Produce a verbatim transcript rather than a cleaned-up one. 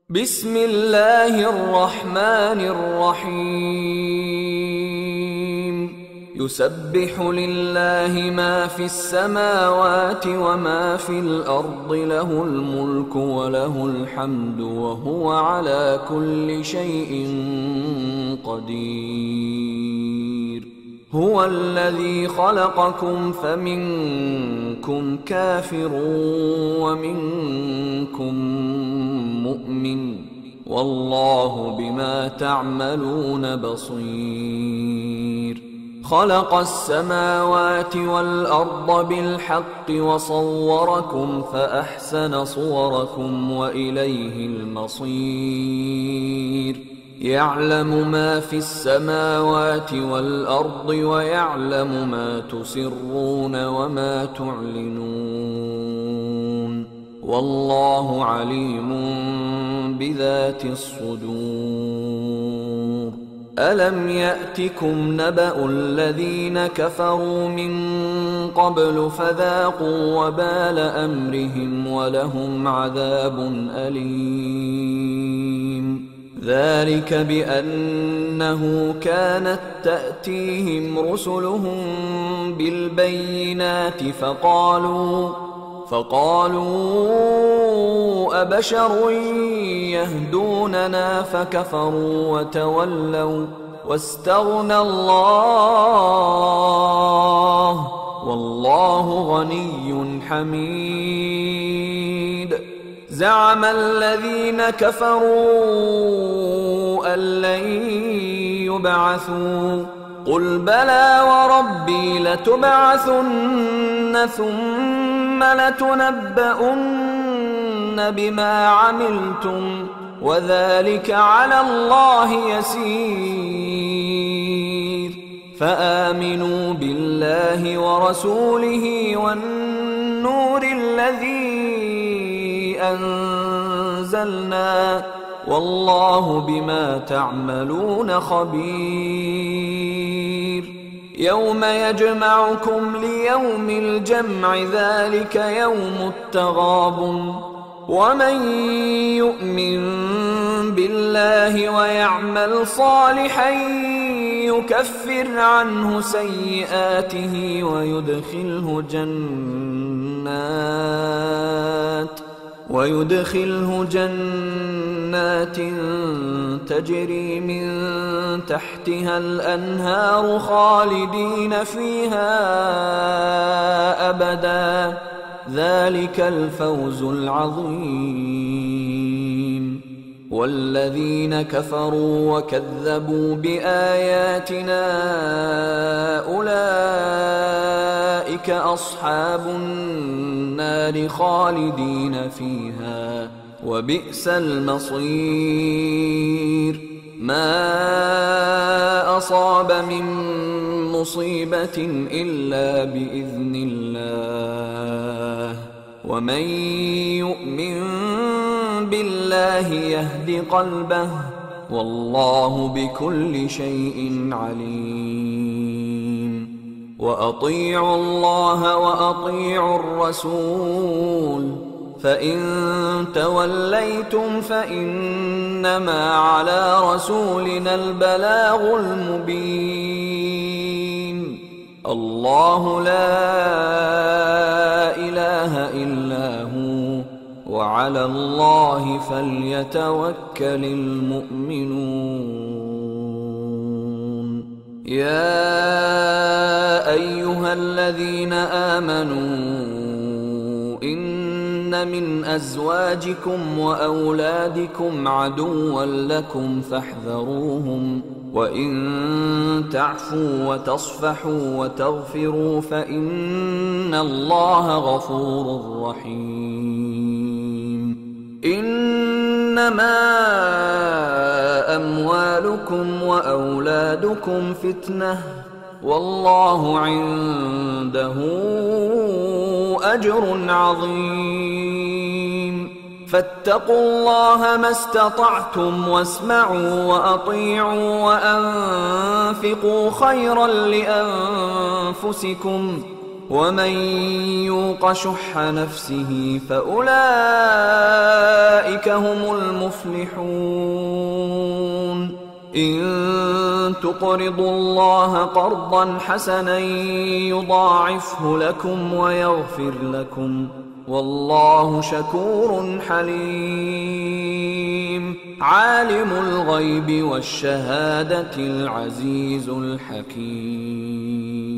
بسم الله الرحمن الرحيم يسبح لله ما في السماوات وما في الأرض له الملك وله الحمد وهو على كل شيء قدير هو الذي خلقكم فمنكم كافر ومنكم مؤمن والله بما تعملون بصير خلق السماوات والأرض بالحق وصوركم فأحسن صوركم وإليه المصير يعلم ما في السماوات والأرض ويعلم ما تسرون وما تعلنون والله عليم بذات الصدور ألم يأتكم نبأ الذين كفروا من قبل فذاقوا وبال أمرهم ولهم عذاب أليم ذلك بأنه كانت تأتيهم رسلهم بالبينات فقالوا فقالوا أبشر يهدوننا فكفروا وتولوا واستغنى الله والله غني حميد زعم الذين كفروا أن لن يبعثوا قل بلى وربي لتبعثن ثم لتنبؤن بما عملتم وذلك على الله يسير فآمنوا بالله ورسوله والنور الذي أنزلنا والله بما تعملون خبير يوم يجمعكم ليوم الجمع ذلك يوم التغابن ومن يؤمن بالله ويعمل صالحا يكفر عنه سيئاته ويدخله جنات ويدخله جنات تجري من تحتها الأنهار خالدين فيها أبدا ذلك الفوز العظيم والذين كفروا وكذبوا بآياتنا أولئك أصحاب النار خالدين فيها وبئس المصير ما أصاب من مصيبة إلا بإذن الله ومن يؤمن بالله يهد قلبه والله بكل شيء عليم وأطيعوا الله وأطيعوا الرسول فإن توليتم فإنما على رسولنا البلاغ المبين الله لا إله إلا هو وعلى الله فليتوكل المؤمنون يا أيها الذين آمنوا إن من أزواجكم وأولادكم عدوا لكم فاحذروهم وإن تعفوا وتصفحوا وتغفروا فإن الله غفور رحيم إنما أموالكم وأولادكم فتنة والله عنده أجر عظيم فاتقوا الله ما استطعتم واسمعوا وأطيعوا وأنفقوا خيرا لأنفسكم ومن يوق شح نفسه فأولئك هم المفلحون إن تقرضوا الله قرضا حسنا يضاعفه لكم ويغفر لكم والله شكور حليم عالم الغيب والشهادة العزيز الحكيم